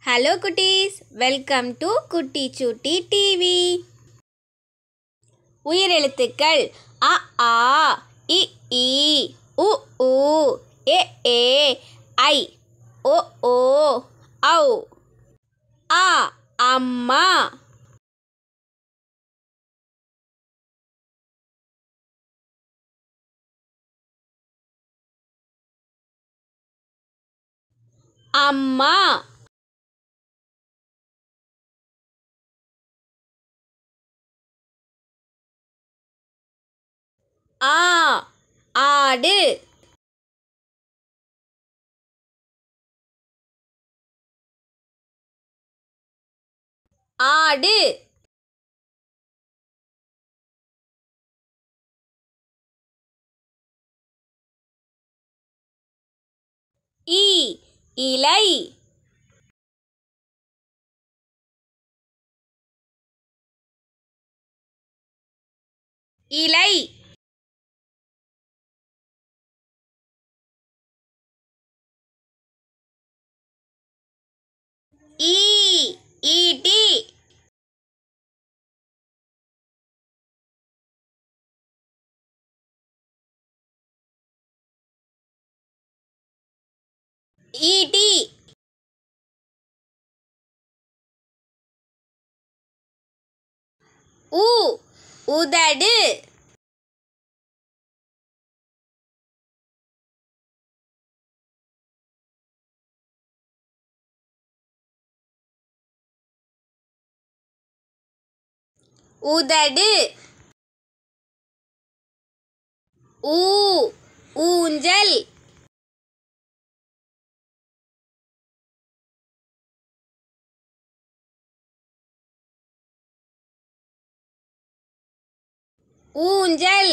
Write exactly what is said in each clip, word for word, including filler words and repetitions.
Hello cuties, welcome to kuttychuttytv. உயிர் எழுத்துக்கள் அ ஆ இ ஈ உ ஊ எ ஏ ஐ ஓ ஓ ஔ. ஆ அம்மா. அம்மா. ஆ ஆடு. ஆடு. இ இலை. இலை. ஈ ஈட்டி. ஈட்டி. உ உதடு. உதடு. ஊ ஊஞ்சல். ஊஞ்சல்.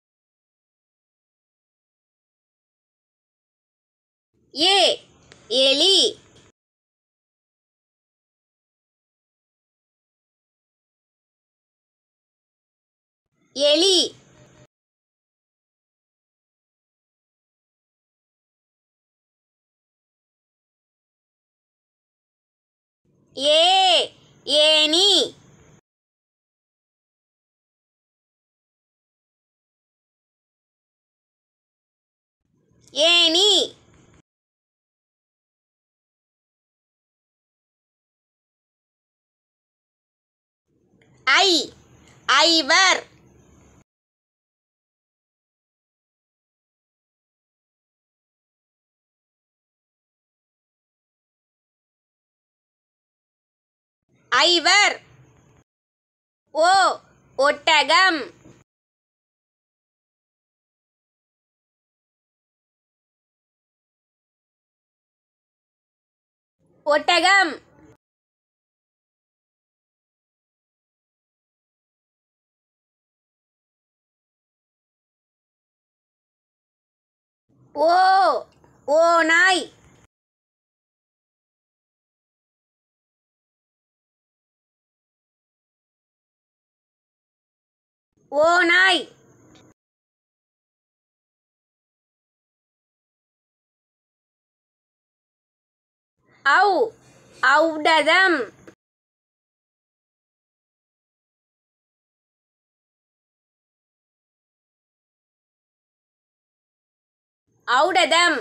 ஏ எலி. எலி. ஏ ஏனி. ஏனி. ஐ ஐவர். ஐவர். ஓ ஒட்டகம். ஒட்டகம். ஓ ஓநாய். ஓநாய். ஔ ஒளடதம். ஒளடதம்.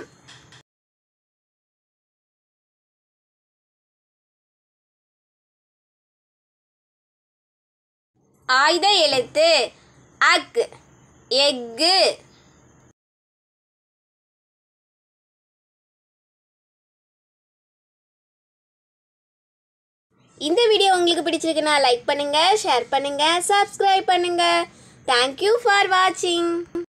ஆயுத எழுத்து அக் எக்கு. இந்த வீடியோ உங்களுக்கு பிடிச்சிருக்குன்னா லைக் பண்ணுங்க, ஷேர் பண்ணுங்க, சப்ஸ்கிரைப் பண்ணுங்க. Thank you for watching.